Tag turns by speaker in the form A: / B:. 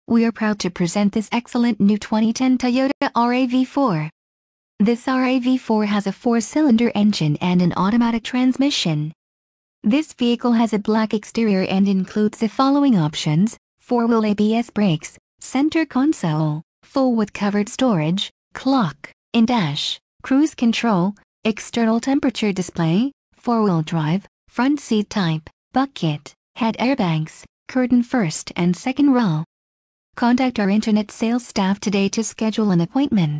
A: We are proud to present this excellent new 2010 Toyota RAV4. This RAV4 has a 4-cylinder engine and an automatic transmission. This vehicle has a black exterior and includes the following options: 4-wheel ABS brakes, center console, full with covered storage, clock, in-dash, cruise control, external temperature display, 4-wheel drive, front seat type, bucket, head airbags, curtain first and second row. Contact our internet sales staff today to schedule an appointment.